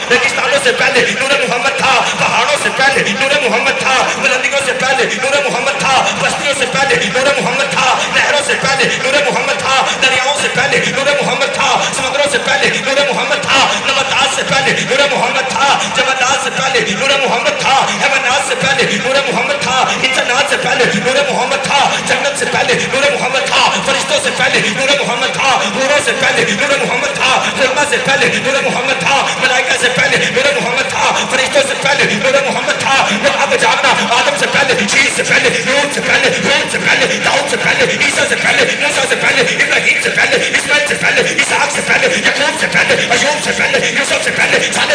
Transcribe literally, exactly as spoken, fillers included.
रेगिस्तानों से पहले नूर मोहम्मद था, पहाड़ों से पहले नूर मोहम्मद था, बुलंदियों से पहले नूर मोहम्मद था, बस्तियों से पहले नूर मोहम्मद था, नहरों से पहले नूर मोहम्मद था, दरियाओं से पहले नूर मोहम्मद था, समुद्रों से पहले नूर मोहम्मद था, नबातात से पहले नूर मोहम्मद था, जमादात से पहले नूर मोहम्मद था, हैवानात से पहले नूर मोहम्मद था, इंसानात से पहले नूर मोहम्मद था, जन्नत से पहले नूर मोहम्मद था, फरिश्तों से पहले नूर मोहम्मद था, हूरों से पहले नूर मोहम्मद था, खुरमा से पहले नूर मोहम्मद था, मलाइका से पहले नूर मोहम्मद था, फरिश्तों से पहले नूर मोहम्मद था। वो अब जागना आदम से पहले, शीश से पहले, नूह से पहले, हूद से पहले, दाऊद से पहले, ईसा से पहले, मूसा से पहले, इब्राहीम से पहले, इस्माइल से पहले, इसहाक से पहले, याकूब से पहले, अय्यूब से पहले, यूसुफ से पहले,